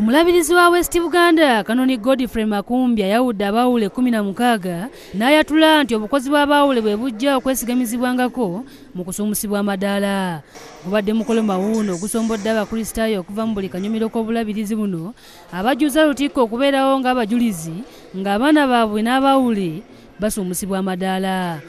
Omulabirizi wa West Buganda Kanoni Godfrey Makumbi yawudde abawule 16 n'ayatula nti obukozi bw'abawule bwe bujja okwesigamizibwangako mu kusuumusibwa amadaala. Gubadde mukolo mawuuno ogusombodde abakristaayo okuva mu buli kanyomero k'obulabirizi buno abajjuza lutikko okubeerawo ng'abajulizi ng'abaana baabwe n'abawule basuumusibwa amadaala.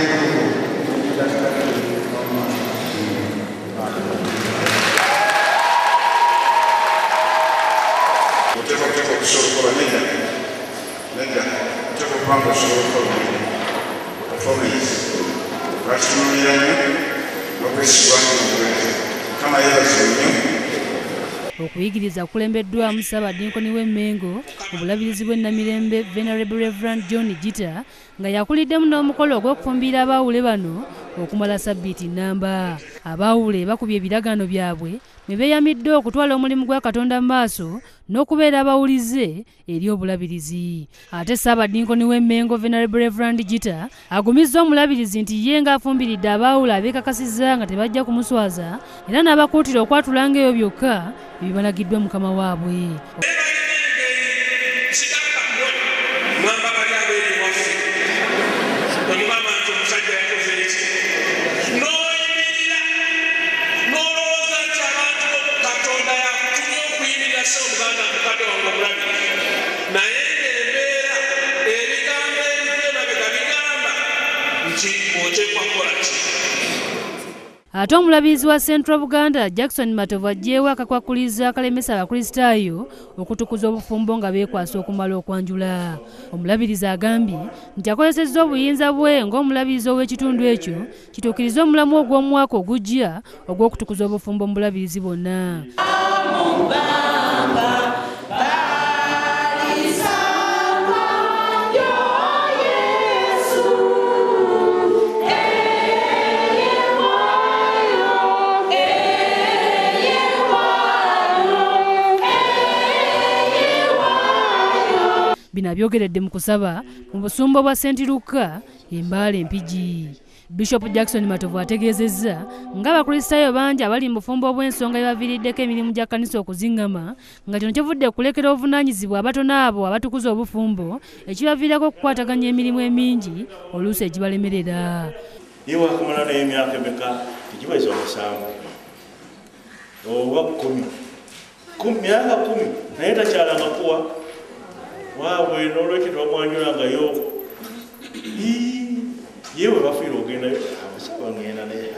Okuyigiriza kulembeddwamu Ssaabadinkoni w'Emmengo mu bulabirizi bw'e Namirembe Venerable Reverend John Gita nga yakuliddemu n'omukolo ogw'okufumbiira abawule bano okumala ssabbiiti nnamba. Abawule bakubye ebiragaano byabwe ne beeyamidde okutwala omulimu gwa Katonda mu maaso n'okubeera abawulize eri obulabirizi. Ate Ssaabadinkoni w'Emmengo Venerable Reverend Gita agumizza omulabirizi nti ye ng'afumbiridde abawule abeekakasizza nga tebajja kumuswaza era n'abakuutira okwatulanga eyo byokka ebibalagiddwa Mukama waabwe. Ate omulabirizi wa Central Buganda Jackson Matovu ajjeewo akakwakuliza akalemesa abakristaayo okutukuza obufumbo nga beekwasa okumala okwanjula. Omulabirizi agambye nti akozesezza obuyinza bwe ng'omulabirizi ow'ekitundu ekyo kituukirize omulamu ogw'omwaka ogujja ogw'okutukuza obufumbo mu bulabirizi bwonna. Bino byogeredde mu kusaba mu busumba bwa St. Luka Embaale Mpigi. Bishop Jackson Matovu ategeezezza ng'abakristaayo bangi abali mu bufumbo bw'ensonga ebaviiriddeko emirimu gya kkanisa okuziŋŋama nga kino kivudde kulekera obuvunaanyizibwa abatono abo abatukuza obufumbo ekibaviirako okukwataganya emirimu emingi oluusi egibalemerera. Ye wakumala naye emyaka emeka tegiweza 7 oba 10 myaka 10 naye takyalanga kuwa waabwe n'olwekitwa okwanjulangayo yewe bafiire ogendayo abasaba ngenda naye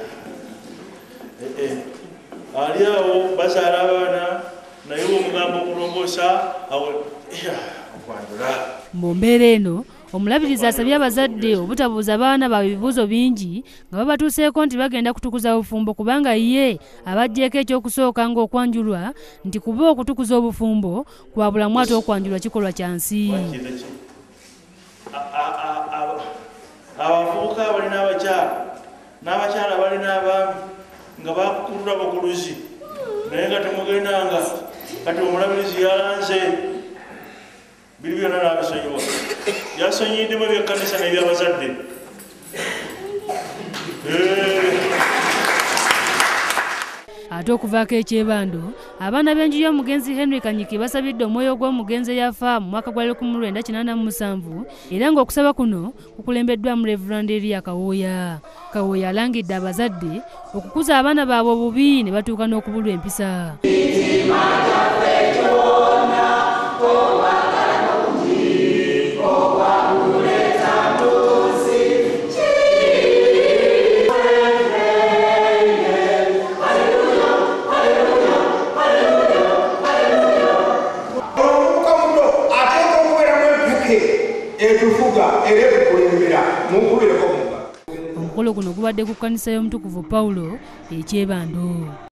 ali awo bazaala abaana naye omugambo okulongoosa okwanjula. Mu mbeera eno omulabirizi asabye abazadde obutabuuza baana baabwe ebibuuzo bingi nga babatuuseeko nti bagenda kutukuza obufumbo kubanga ye abajjeeko ekyokusooka ng'okwanjulwa nti kuba okutukuza obufumbo kwa bulamu ate okwanjulwa kikolwa kya nsi. Abavubuka balina abakyala n'abakyala balina abaami nga bakukulula bakuluzi naye nga temugendanga kati omulabirizi yalanze biri byonna n'abisonyiwa yasonyiddemu ebyekkanisa n'ebyabazadde. Ate okuvaako ekyebando abaana b'enju y'omugenzi Henry Kanyiki basabidde omwoyo gw'omugenzi eyafa mu mwaka gwa 1987 era ng'okusaba kuno kukulembeddwamu Reverend Elia Kawooya. Kawooya alangidde abazadde okukuza abaana baabwe obubi ne batuuka n'okubulwa empisa. Omukolo guno gubadde ku kkanisa y'Omutukuvu Pawulo ekyebando.